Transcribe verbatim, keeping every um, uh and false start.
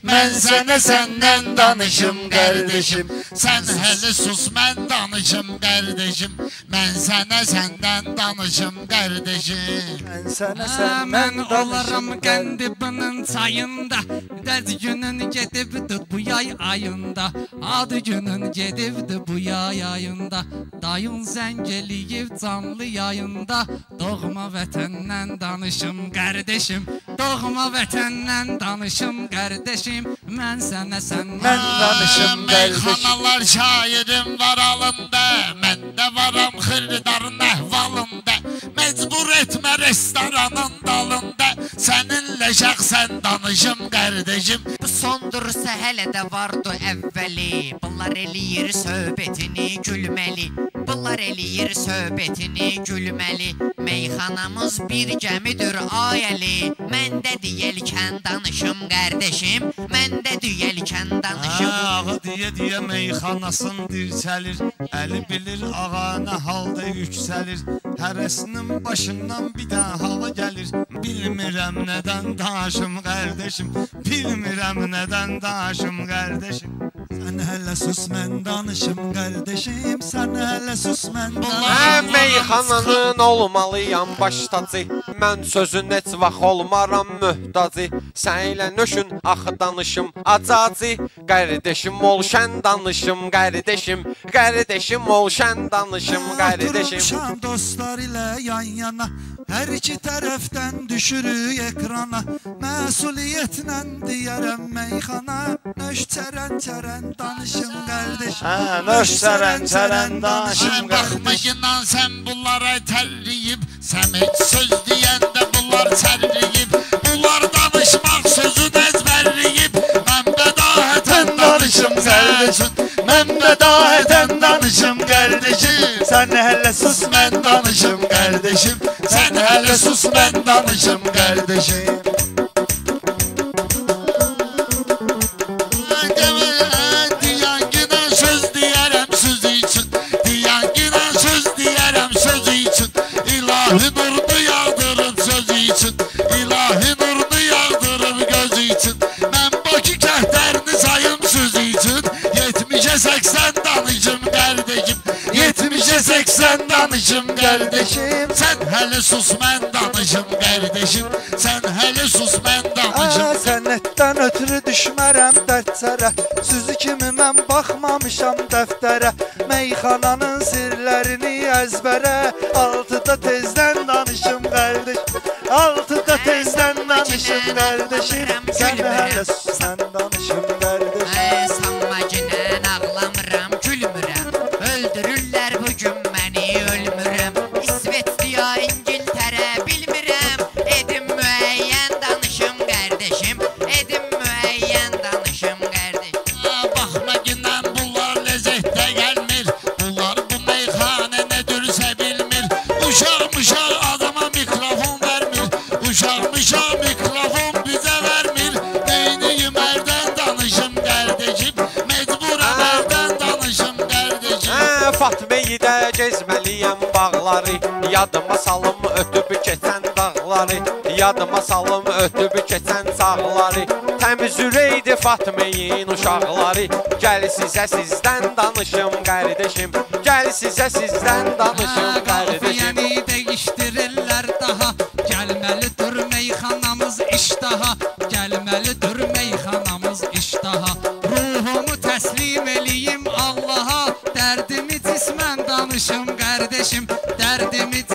mən sənə səndən danışım qardeşim. Sən hələ sus, mən danışım qardeşim. Mən sənə səndən danışım qardeşim. Mən sənə Ha, səndən mən danışım olaram qardeşim. Qəndibinin çayında, Dəz günün gedibdi bu yay ayında, Adı günün gedibdi bu yay ayında, Dayın zəng eləyib canlı yayında, Doğma vətəndən danışım qardeşim, Doğma vətəndən danışım qardeşim, Mən sənə səndən Mən danışım qardeşim. Meyxanalar şairim var alında, mən də varam xırdarın əhvalında. Mecbur etmə restoranın dalında, səninlə şəxsən danışım qardeşim. Bu sondursa hələ də vardı əvvəli, Bunlar eləyir söhbətini gülməli, Bunlar eləyir söhbətini gülməli. Meyxanamız bir gəmidir ayəli, Məndə deyəlkən danışım qardeşim, Məndə deyəlkən danışım. Ağa deyə deyə meyxanasın dirçəlir, Əli bilir ağa nə halda yüksəlir, Hərəsinin başından bir də hava gəlir. Bilmirəm nədən danışım qardeşim, Bilmirəm nədən danışım qardeşim. Sən hələ sus, mən danışım qardeşim. Sən hələ sus, mən danışım. Mən meyxananın olmalıyam baştacı, Mən sözün heç vaxt olmaram mühtacı, Sənlə nöşün axı danışım acacı, Qardeşim ol şən danışım qardeşim, Qardeşim ol şən danışım qardeşim. Durmuşam dostlar ilə yan yana, Hər iki tərəfdən düşürük ekrana, Məsuliyyətlə deyərəm meyxana, Nöş çərən çərən danışım qardeşim. Hə, nöş çərən çərən danışım Sən baxma inan sən bunlara tərliyib, Sən heç söz deyəndə bunlar çərliyib, Bunlar danışmaq sözün əzbərliyib, Mən bədahətən danışım qardeşim, Mən bədahətən danışım qardeşim. Sən hələ sus, mən danışım qardeşim, Sən hələ sus, mən danışım qardeşim. İlahi nurunu yağdırıb sözü için, İlahi nurunu yağdırıb gözü için, Mən Bakı kəhtərini sayım sözü için, Yetmişə səksən danışım qardeşim, Yetmişə səksən danışım qardeşim. Sən hələ sus, mən danışım qardeşim, Sən hələ sus, mən danışım. Sənətdən ötürü düşmərəm dərdçərə, Süzü kimi mən baxmamışam dəftərə, Meyxananın sirlərini əzbərə, Altıda tezdən danışım qardeşim, Altıda tezdən danışım qardeşim. Sən hələ sus, mən danışım qardeşim. Sanma ginən ağlamıram, gülmürəm, Öldürürlər bugün məni, ölmürəm. İsveçliya, İngiltərə bilmirəm, Edim müəyyən danışım qardeşim, Edim müəyyən danışım qardeşim. Baxma gündən bunlar ləzzətdə gəlmir, Bunlar bu meyxanə nədirsə bilmir, Uşaq mışaq adama mikrofon vermir, Uşaq mışaq mikrofon bizə vermir, Neyniyim ərdən danışım qardeşim, Mecburam ərdən danışım qardeşim. Hə, Fatmeyi də gezməliyəm bağları, Yadıma salım ötüb keçən dağları, Yadıma salım ötüb keçən çağları, Təmiz ürəkdi Fatmeyin uşaqları, Gəl sizə sizdən danışım qardeşim, Gəl sizə sizdən danışım qardeşim. Qafiyəni dəyişdirirlər daha, Gəlməlidir meyxanamız iştaha, Gəlməlidir meyxanamız iştaha, Ruhumu təslim eləyim Allaha, Dərdimi cismən danışım qardeşim, Dərdimi